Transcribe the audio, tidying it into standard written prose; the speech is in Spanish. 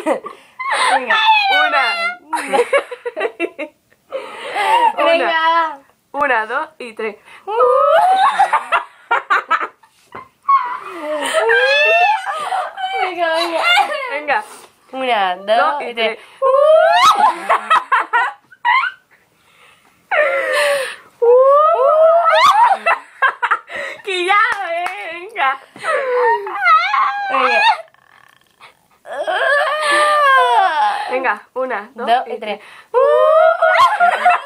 Venga. Venga. 1, 2 y 3. Venga, venga. Venga. 1, 2 y 3. Que ya, venga. Venga. Venga, 1, 2 2 y y 3. 3.